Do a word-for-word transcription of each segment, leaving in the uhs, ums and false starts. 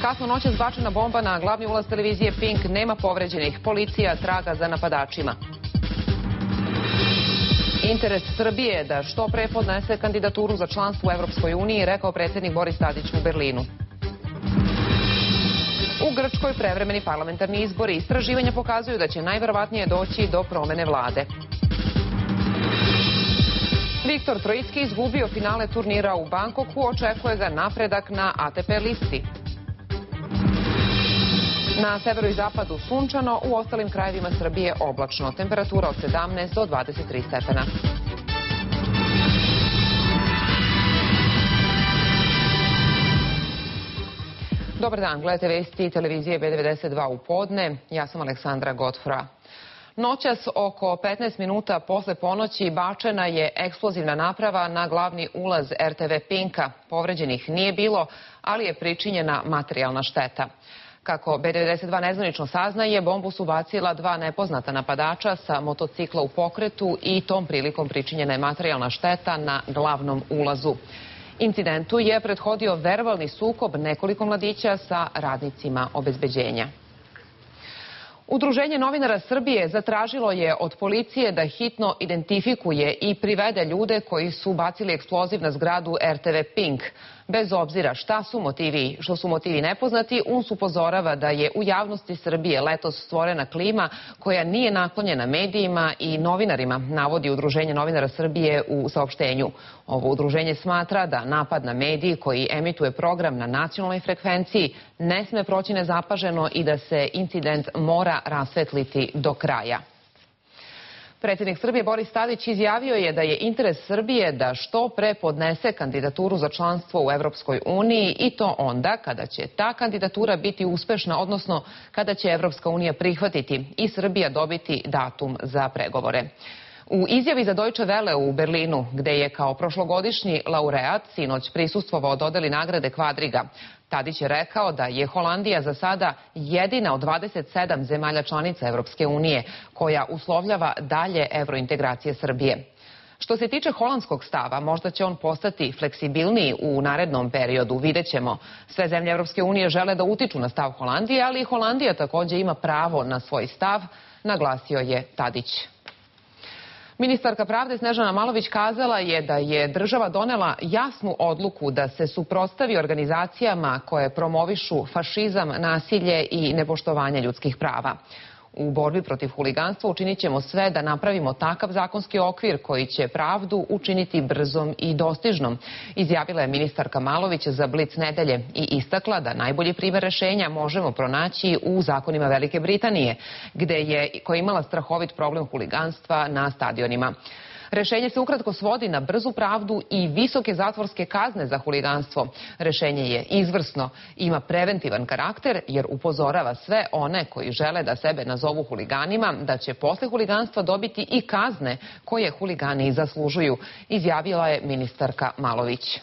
Kasno noćas bačena bomba na glavni ulaz televizije Pink, nema povređenih. Policija traga za napadačima. Interes Srbije je da što pre podnese kandidaturu za članstvo u Evropskoj uniji, rekao predsjednik Boris Tadić u Berlinu. U Grčkoj prevremeni parlamentarni izbori. Istraživanja pokazuju da će najverovatnije doći do promene vlade. Viktor Trojicki izgubio finale turnira u Bankoku, očekuje ga napredak na A T P listi. Na severu i zapadu sunčano, u ostalim krajevima Srbije oblačno. Temperatura od sedamnaest do dvadeset tri stepena. Dobar dan, gledajte vesti televizije B devedeset dva u podne. Ja sam Aleksandra Godfra. Noćas oko petnaest minuta posle ponoći bačena je eksplozivna naprava na glavni ulaz R T V Pinka. Povređenih nije bilo, ali je pričinjena materijalna šteta. Kako B devedeset dva nezvanično saznaje, bombu su bacila dva nepoznata napadača sa motocikla u pokretu i tom prilikom pričinjena je materijalna šteta na glavnom ulazu. Incidentu je prethodio verbalni sukob nekoliko mladića sa radnicima obezbeđenja. Udruženje novinara Srbije zatražilo je od policije da hitno identifikuje i privede ljude koji su bacili eksploziv na zgradu R T V Pink. Bez obzira šta su motivi, što su motivi nepoznati, U N S upozorava da je u javnosti Srbije letos stvorena klima koja nije naklonjena medijima i novinarima, navodi Udruženje novinara Srbije u saopštenju. Ovo udruženje smatra da napad na mediji koji emituje program na nacionalnoj frekvenciji ne sme proći nezapaženo i da se incident mora rasvetliti do kraja. Predsjednik Srbije Boris Tadić izjavio je da je interes Srbije da što pre podnese kandidaturu za članstvo u Evropskoj uniji i to onda kada će ta kandidatura biti uspešna, odnosno kada će Evropska unija prihvatiti i Srbija dobiti datum za pregovore. U izjavi za Deutsche Welle u Berlinu, gde je kao prošlogodišnji laureat sinoć prisustvovao dodeli nagrade Kvadriga, Tadić je rekao da je Holandija za sada jedina od dvadeset sedam zemalja članica Evropske unije koja uslovljava dalje evrointegracije Srbije. Što se tiče holandskog stava, možda će on postati fleksibilniji u narednom periodu, vidjet ćemo. Sve zemlje Evropske unije žele da utiču na stav Holandije, ali i Holandija također ima pravo na svoj stav, naglasio je Tadić. Ministarka pravde Snežana Malović kazala je da je država donela jasnu odluku da se suprotstavi organizacijama koje promovišu fašizam, nasilje i nepoštovanje ljudskih prava. U borbi protiv huliganstva učinit ćemo sve da napravimo takav zakonski okvir koji će pravdu učiniti brzom i dostižnom, izjavila je ministarka Malović za Blic nedelje i istakla da najbolji primjer rešenja možemo pronaći u zakonima Velike Britanije, gde je, koja je imala strahovit problem huliganstva na stadionima. Rešenje se ukratko svodi na brzu pravdu i visoke zatvorske kazne za huliganstvo. Rešenje je izvrsno, ima preventivan karakter jer upozorava sve one koji žele da sebe nazovu huliganima da će posle huliganstva dobiti i kazne koje huligani zaslužuju, izjavila je ministarka Malović.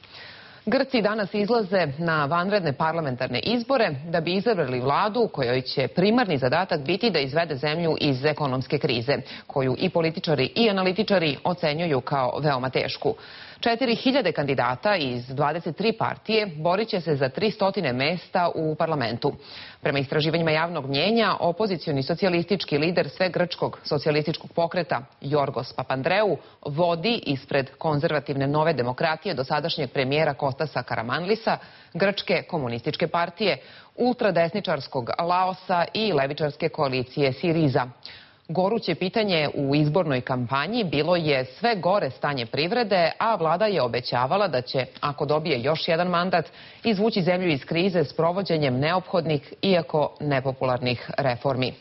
Grci danas izlaze na vanredne parlamentarne izbore da bi izabrali vladu kojoj će primarni zadatak biti da izvede zemlju iz ekonomske krize, koju i političari i analitičari ocenjuju kao veoma tešku. Četiri hiljade kandidata iz dvadeset tri partije borit će se za tristo mesta u parlamentu. Prema istraživanjima javnog mnjenja, opozicioni socijalistički lider svegrčkog socijalističkog pokreta Jorgos Papandreou vodi ispred konzervativne Nove demokratije dosadašnjeg premijera Kostasa Karamanlisa, grčke komunističke partije, ultradesničarskog Laosa i levičarske koalicije Siriza. Goruće pitanje u izbornoj kampanji bilo je sve gore stanje privrede, a vlada je obećavala da će, ako dobije još jedan mandat, izvući zemlju iz krize s provođenjem neophodnih, iako nepopularnih reformi.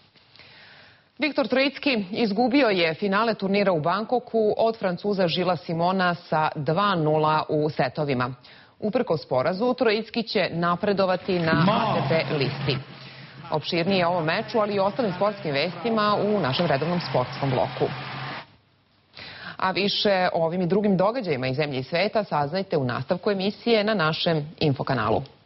Viktor Trojicki izgubio je finale turnira u Bankoku od Francuza Žila Simona sa dva nula u setovima. Uprkos porazu, Trojicki će napredovati na A T P listi. Opširnije o ovom meču, ali i ostalim sportskim vestima u našem redovnom sportskom bloku. A više o ovim i drugim događajima iz zemlje i sveta saznajte u nastavku emisije na našem infokanalu.